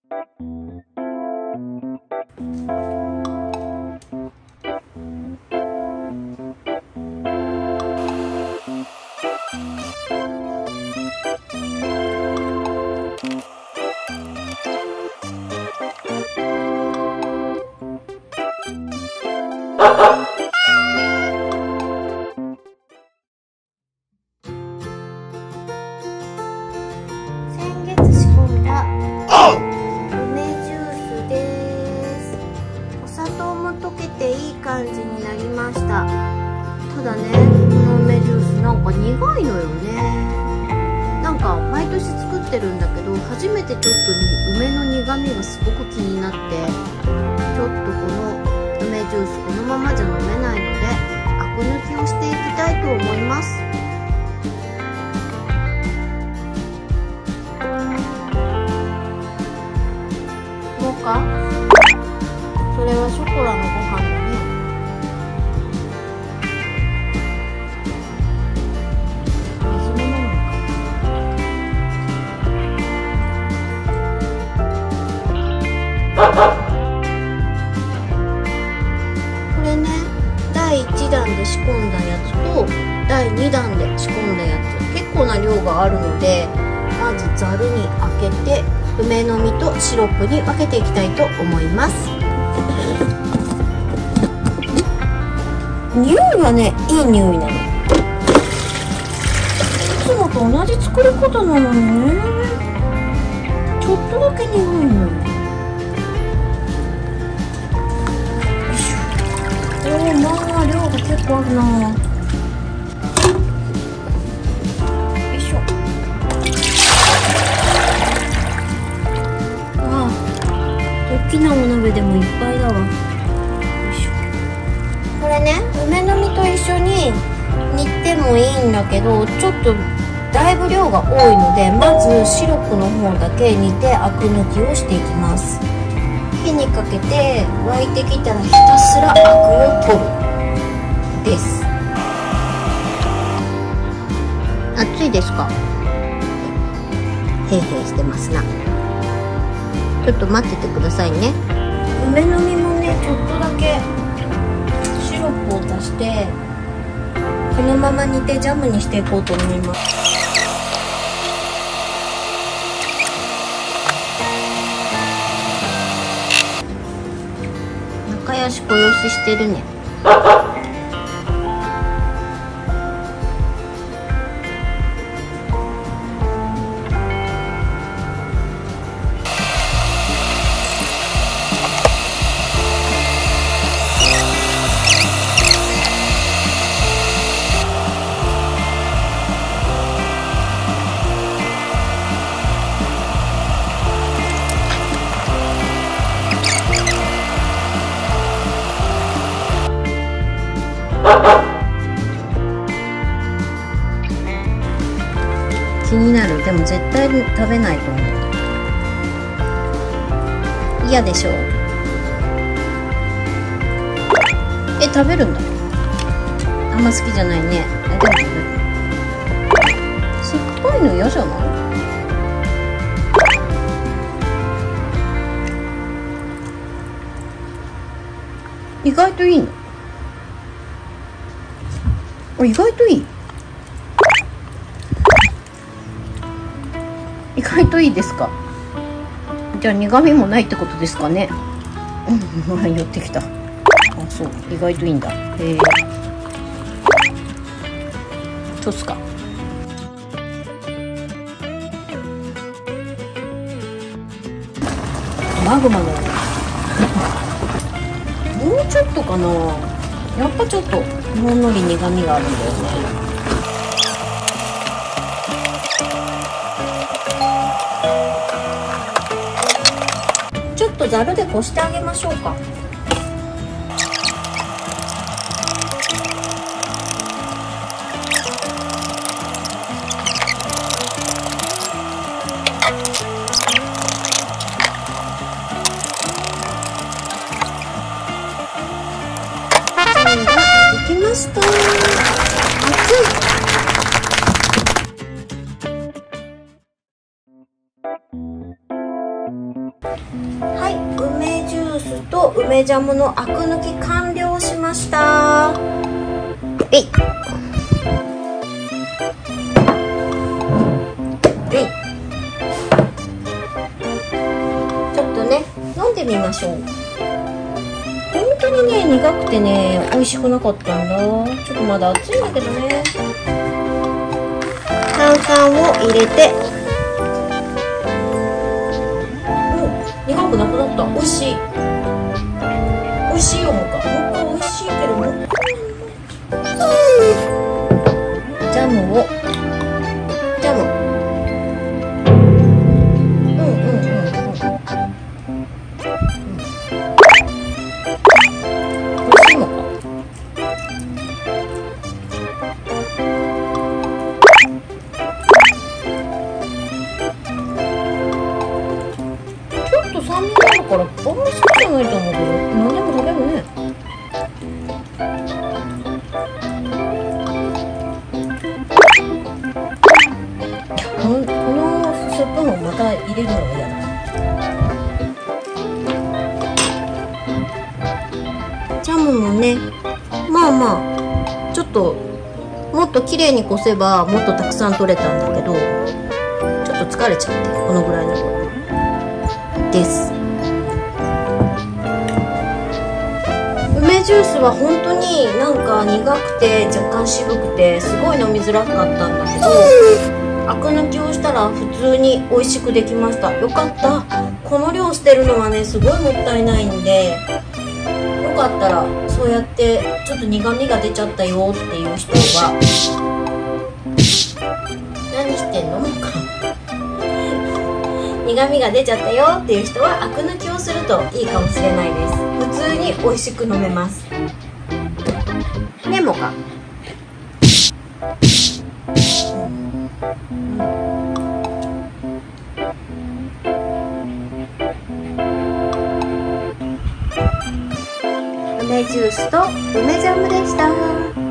先月仕込んだ梅ジュースです。お砂糖も溶けていい感じになりました。ただね、この梅ジュースなんか苦いのよね。なんか毎年作ってるんだけど、初めてちょっと梅の苦味がすごく気になって、ちょっとこの梅ジュースこのままじゃ飲めないので、アク抜きをしていきたいと思います。もうか？それはショコラのご飯だね。水も飲むのか。これね、第1弾で仕込んだやつと第2弾で仕込んだやつ、結構な量があるので、まずざるに開けて梅の実とシロップに分けていきたいと思います。匂いはね、いい匂いなの。いつもと同じ作り方なのにね、ちょっとだけ苦いのよ。まあ量が結構あるな。よいしょ。ああ、大きなお鍋でもいっぱいだわ。よいしょ。これね、梅の実と一緒に煮てもいいんだけど、ちょっとだいぶ量が多いので、まずシロップの方だけ煮てアク抜きをしていきます。火にかけて沸いてきたらひたすらアクを取るです。熱いですか？へいへいしてますな。ちょっと待っててくださいね。梅の実もね、ちょっとだけシロップを足してこのまま煮てジャムにしていこうと思います。仲良しこよししてるね。気になる。でも絶対食べないと思う。嫌でしょ。食べるんだ。あんま好きじゃないね。でも食べる。酸っぱいの嫌じゃない？意外といいの。意外といい。意外といいですか。じゃあ苦味もないってことですかね。寄ってきた。あ、そう、意外といいんだ。そうっすか。マグマのもうちょっとかな。やっぱちょっとほんのり苦味があるんだよね。ちょっとざるでこしてあげましょうか。できました。熱い。 はい、梅ジュースと梅ジャムのアク抜き完了しました。えいえい、ちょっとね飲んでみましょう。本当にね苦くてね美味しくなかったんだ。ちょっとまだ熱いんだけどね。炭酸を入れて、苦くなくなった。美味しい。美味しいよ、もか。もか美味しいけども。ジャムを。ジャム。美味しいもか。ちょっと酸味があるから、あんまり好きじゃないと思うけど、何でも食べるね。このスプーンをまた入れるのが嫌だ。ジャムもね、まあまあ、ちょっと、もっと綺麗にこせば、もっとたくさん取れたんだけど、ちょっと疲れちゃって、このぐらいのです。梅ジュースは本当になんか苦くて若干渋くてすごい飲みづらかったんだけど、アク抜きをしたら普通に美味しくできました。よかった。この量捨てるのはねすごいもったいないんで、よかったらそうやってちょっと苦味が出ちゃったよっていう人は、何してんのか苦味が出ちゃったよっていう人はアク抜きをするといいかもしれないです。普通に美味しく飲めますね。もか梅ジュースと梅ジャムでした。